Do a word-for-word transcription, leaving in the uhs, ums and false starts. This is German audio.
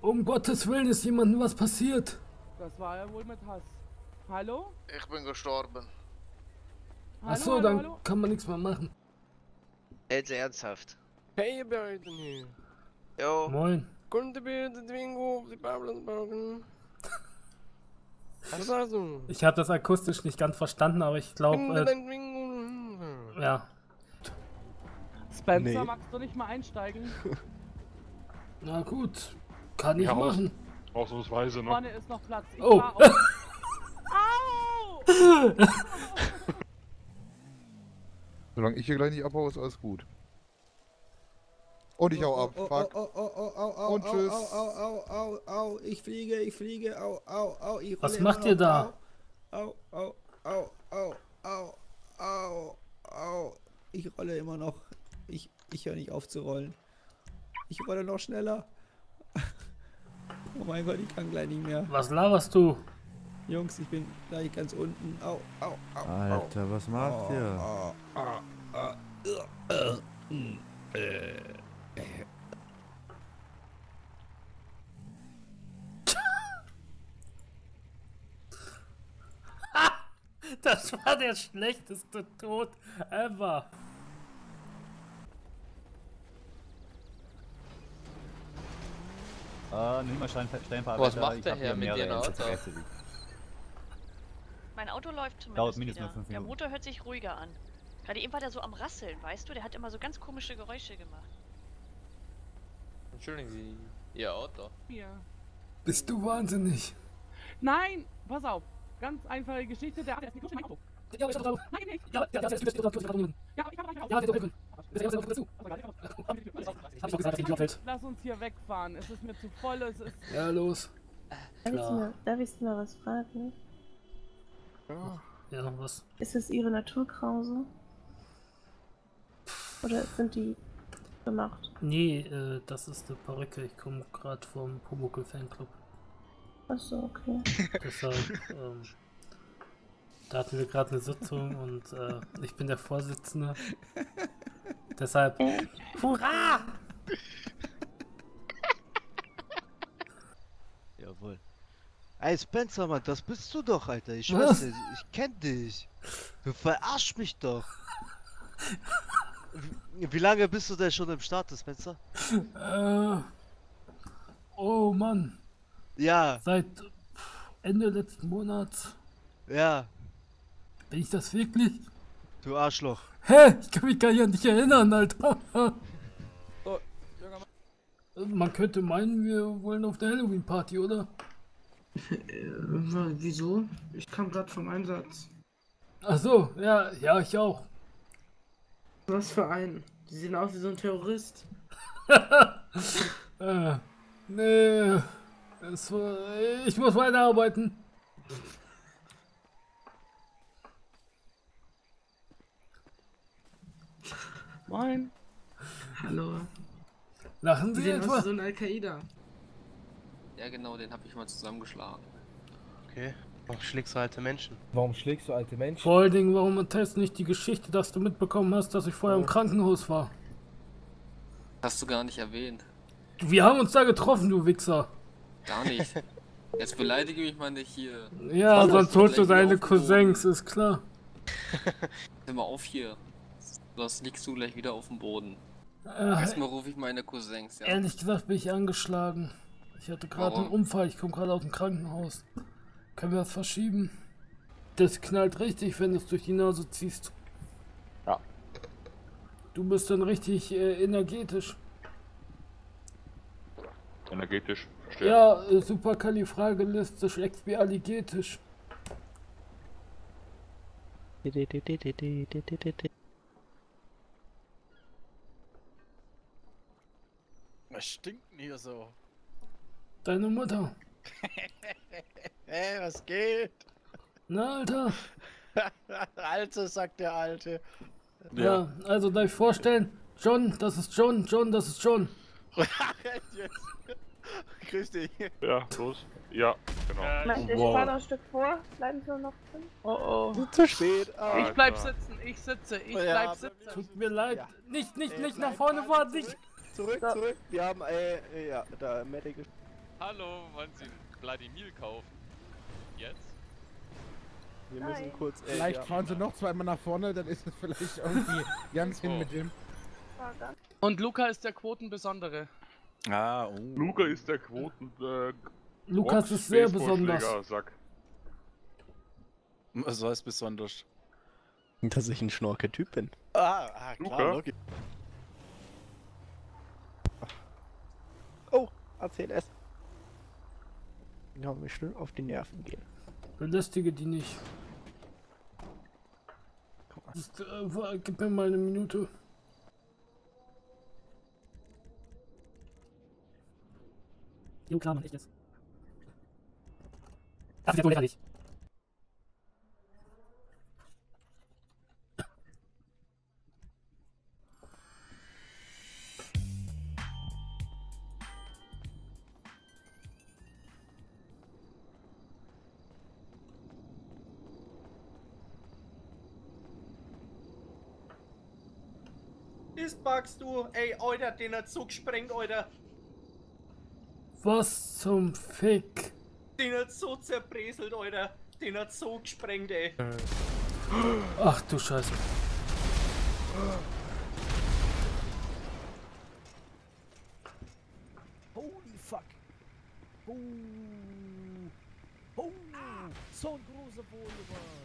Um Gottes Willen, ist jemandem was passiert? Das war ja wohl mit Hass. Hallo? Ich bin gestorben. Achso, dann hallo? Kann man nichts mehr machen. Jetzt ernsthaft. Hey, ihr beiden hier. Jo. Moin. Kunde bitte Zwingo, die Babelsbergen. Was sagst du? Ich habe das akustisch nicht ganz verstanden, aber ich glaube. Äh, ja. Spencer, nee. magst du nicht mal einsteigen? Na gut, kann ich ja, machen. Aus, ausnahmsweise, ne? Vorne ist noch Platz. Ich oh! Au! Solange ich hier gleich nicht abhaue, ist alles gut. Und ich hau ab. Oh, Fuck. oh, oh, oh, oh, oh, Und au, tschüss. Au, au, au, au, au, ich fliege, ich fliege, au, au, au, ich Was rolle macht immer ihr noch. da? Au, au, au, au, au, au, au, ich rolle immer noch. Ich, ich höre nicht auf zu rollen. Ich rolle noch schneller. Oh mein Gott, ich kann gleich nicht mehr. Was laberst du? Jungs, ich bin gleich ganz unten. Au, au, au. Alter, was macht ihr? Au, au, au, au, äh, äh, äh. Das war der schlechteste Tod ever. Ah, nimm mal Stein, Steinfahrer. Was macht der Herr mit dem Auto? Mein Auto läuft zumindest Dauert mindestens wieder. fünf Der Minuten. Motor hört sich ruhiger an. Gerade eben war der so am Rasseln, weißt du? Der hat immer so ganz komische Geräusche gemacht. Entschuldigen Sie, Ihr Auto. Hier. Bist du wahnsinnig? Nein, pass auf. Ganz einfache Geschichte. Der hat jetzt in mein Auto. Ja, ich Nein, nicht. Ja, ja, das ist Ja, aber ich habe rein. Ja, das ist Hab ich doch gesagt, Lass uns hier wegfahren. Es ist mir zu voll. Es ist. Ja, los. Darf ich, mal, darf ich Sie mal was fragen? Ja. Ja, was? Ist es Ihre Naturkrause? Oder sind die gemacht? Nee, äh, das ist eine Perücke. Ich komme gerade vom Pumuckl Fanclub. Achso, okay. Deshalb, ähm, da hatten wir gerade eine Sitzung und äh, ich bin der Vorsitzende. Deshalb, Äh. Hurra! Jawohl. Ey Spencer, Mann, das bist du doch, Alter. Ich weiß nicht, ich kenn dich. Du verarsch mich doch. Wie, wie lange bist du denn schon im Start, Spencer? Äh, oh Mann. Ja. Seit Ende letzten Monats. Ja. Bin ich das wirklich? Du Arschloch. Hä? Ich kann mich gar nicht an dich erinnern, Alter. Oh, Man könnte meinen, wir wollen auf der Halloween-Party, oder? Äh, wieso? Ich kam gerade vom Einsatz. Ach so, ja, ja, ich auch. Was für ein? Die sehen aus wie so ein Terrorist. äh, nee, es war, ich muss weiterarbeiten. Moin. Hallo. Lachen Die Sie sehen aus etwa? wie so ein Al-Qaida. Ja genau, den habe ich mal zusammengeschlagen. Okay. Warum schlägst du alte Menschen? Warum schlägst du alte Menschen? Vor allen Dingen, warum erzählst du nicht die Geschichte, dass du mitbekommen hast, dass ich vorher im Krankenhaus war? Hast du gar nicht erwähnt. Wir haben uns da getroffen, du Wichser. Gar nicht. Jetzt beleidige mich mal nicht hier. Ja, Mann, sonst das holst du ist gleich deine wieder auf den Cousins, ist klar. Hör mal auf hier. Sonst liegst du gleich wieder auf dem Boden. Äh, Erstmal rufe ich meine Cousins, ja. Ehrlich gesagt bin ich angeschlagen. Ich hatte gerade einen Warum? Unfall, ich komme gerade aus dem Krankenhaus. Können wir das verschieben? Das knallt richtig, wenn du es durch die Nase ziehst. Ja. Du bist dann richtig äh, energetisch. Energetisch, verstehe. Ja, äh, superkalifragilistisch, expialigetisch. Was stinkt denn hier so? Deine Mutter. Hey, was geht? Na, Alter. Alte, sagt der Alte. Ja. ja, also darf ich vorstellen, John, das ist John, John, das ist John. Grüß dich. Ja, los. Ja, genau. Meinst du, ich fahr noch ein Stück vor? Bleiben Sie noch drin? Oh oh. Zu spät. Ah, Ich bleib klar. sitzen, ich sitze, ich Ja, bleib aber sitzen. Tut mir leid. Ja. Nicht, nicht, Äh, nicht bleib nach vorne mal fahren, zurück. nicht. Zurück, So. zurück. Wir haben, äh, ja, da Medical. Hallo, wollen Sie Wladimir kaufen? Jetzt? Wir Nein. müssen kurz. Äh, Vielleicht ja. fahren sie noch zweimal nach vorne, dann ist es vielleicht irgendwie ganz hin mit dem. Und Luca ist der Quotenbesondere. Ah, oh. Luca ist der Quoten. Äh, Lukas ist sehr besonders. Sack. Was heißt besonders? Dass ich ein Schnorke-Typ bin. Ah, ah klar, Luca? logisch. Oh, A C L S. Ja, mir schnell auf die Nerven gehen. Belästige die nicht. Ist, äh, gib mir mal eine Minute. Jo, klar, Mann, echt jetzt. Das ist ja wohl lächerlich. Ist magst du? Ey, Alter, den hat so gesprengt, Alter. Was zum Fick? Den hat so zerbröselt, Alter. Den hat so gesprengt, ey. Ach du Scheiße. Holy fuck. Oh. Oh. So ein großer Volumen.